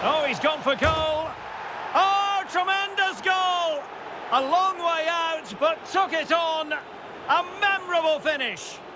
Oh, he's gone for goal. Oh, tremendous goal! A long way out, but took it on. A memorable finish.